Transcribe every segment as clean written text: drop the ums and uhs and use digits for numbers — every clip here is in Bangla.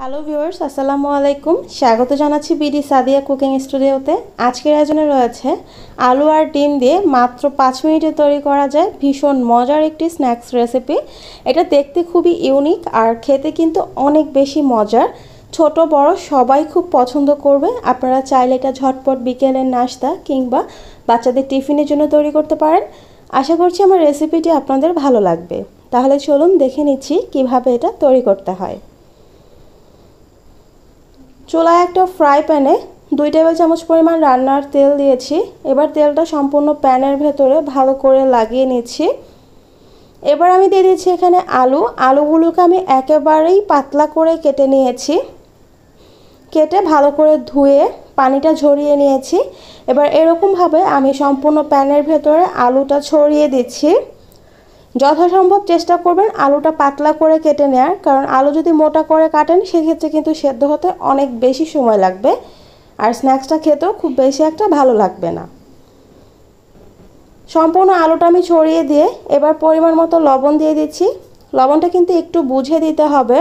হ্যালো ভিউয়ার্স, আসসালামু আলাইকুম। স্বাগত জানাচ্ছি বিডি সাদিয়া কুকিং স্টুডিওতে। আজকের আয়োজনে রয়েছে আলু আর ডিম দিয়ে মাত্র 5 মিনিটে তৈরি করা যায় ভীষণ মজার একটি স্ন্যাক্স রেসিপি। এটা দেখতে খুবই ইউনিক আর খেতে কিন্তু অনেক বেশি মজার। ছোট বড় সবাই খুব পছন্দ করবে। আপনারা চাইলে এটা ঝটপট বিকেলের নাস্তা কিংবা বাচ্চাদের টিফিনের জন্য তৈরি করতে পারেন। আশা করছি আমার রেসিপিটি আপনাদের ভালো লাগবে। তাহলে চলুন দেখে নিচ্ছি কিভাবে এটা তৈরি করতে হয়। চুলায় একটা ফ্রাই প্যানে 2 টেবিল চামচ পরিমাণ রান্নার তেল দিয়েছি। এবার তেলটা সম্পূর্ণ প্যানের ভেতরে ভালো করে লাগিয়ে নিচ্ছি। এবার আমি দিয়ে দিচ্ছি এখানে আলুগুলোকে আমি একেবারেই পাতলা করে কেটে নিয়েছি। কেটে ভালো করে ধুয়ে পানিটা ঝরিয়ে নিয়েছি। এবার এরকমভাবে আমি সম্পূর্ণ প্যানের ভেতরে আলুটা ছড়িয়ে দিচ্ছি। যথাসম্ভব চেষ্টা করবেন আলুটা পাতলা করে কেটে নেওয়ার, কারণ আলু যদি মোটা করে কাটেন সেক্ষেত্রে কিন্তু সেদ্ধ হতে অনেক বেশি সময় লাগবে আর স্ন্যাক্সটা খেতেও খুব বেশি একটা ভালো লাগবে না। সম্পূর্ণ আলুটা আমি ছড়িয়ে দিয়ে এবার পরিমাণ মতো লবণ দিয়ে দিচ্ছি। লবণটা কিন্তু একটু বুঝে দিতে হবে।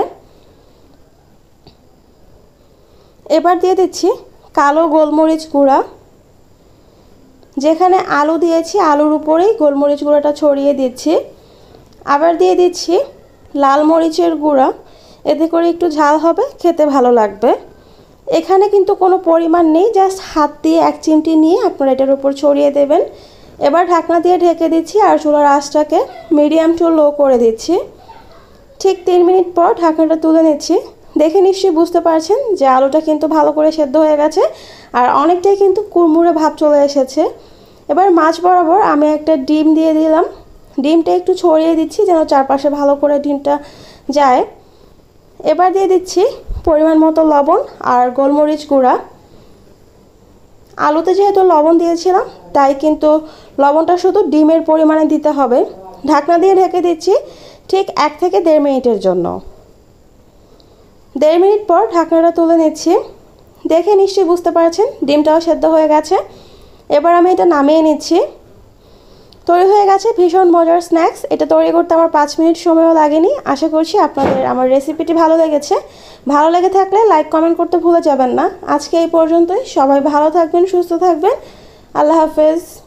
এবার দিয়ে দিচ্ছি কালো গোলমরিচ গুঁড়া। যেখানে আলু দিয়েছি আলুর উপরেই গোলমরিচ গুঁড়াটা ছড়িয়ে দিচ্ছি। আবার দিয়ে দিচ্ছি লাল মরিচের গুঁড়া। এতে করে একটু ঝাল হবে, খেতে ভালো লাগবে। এখানে কিন্তু কোনো পরিমাণ নেই, জাস্ট হাত দিয়ে 1 চিমটি নিয়ে আপনারা এটার উপর ছড়িয়ে দেবেন। এবার ঢাকনা দিয়ে ঢেকে দিচ্ছি আর চুলার আঁচটাকে মিডিয়াম টু লো করে দিচ্ছি। ঠিক 3 মিনিট পর ঢাকনাটা তুলে নিচ্ছি। দেখে নিশ্চয়ই বুঝতে পারছেন যে আলুটা কিন্তু ভালো করে সেদ্ধ হয়ে গেছে আর অনেকটাই কিন্তু কুড়মুড়ে ভাব চলে এসেছে। এবার মাছ বরাবর আমি একটা ডিম দিয়ে দিলাম। ডিমটা একটু ছড়িয়ে দিচ্ছি যেন চারপাশে ভালো করে ডিমটা যায়। এবার দিয়ে দিচ্ছি পরিমাণ মতো লবণ আর গোলমরিচ গুঁড়া। আলুতে যেহেতু লবণ দিয়েছিলাম তাই কিন্তু লবণটা শুধু ডিমের পরিমাণে দিতে হবে। ঢাকনা দিয়ে ঢেকে দিচ্ছি ঠিক 1 থেকে 1.5 মিনিটের জন্য। 1.5 মিনিট পর ঢাকনাটা তুলে নিচ্ছি। দেখে নিশ্চয়ই বুঝতে পারছেন ডিমটাও সেদ্ধ হয়ে গেছে। এবার আমি এটা নামিয়ে নিচ্ছি। তৈরি হয়ে গেছে ভীষণ মজার স্ন্যাক্স। এটা তৈরি করতে আমার 5 মিনিট সময়ও লাগেনি। আশা করছি আপনাদের আমার রেসিপিটি ভালো লেগেছে। ভালো লেগে থাকলে লাইক কমেন্ট করতে ভুলে যাবেন না। আজকে এই পর্যন্তই। সবাই ভালো থাকবেন, সুস্থ থাকবেন। আল্লাহ হাফেজ।